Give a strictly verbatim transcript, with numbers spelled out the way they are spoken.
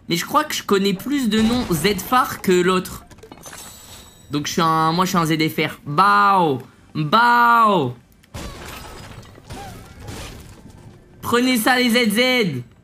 Mais je crois que je connais plus de noms Z F A R que l'autre. Donc je suis un... Moi je suis un Z F R. Bao. Bao. Prenez ça les Z Z.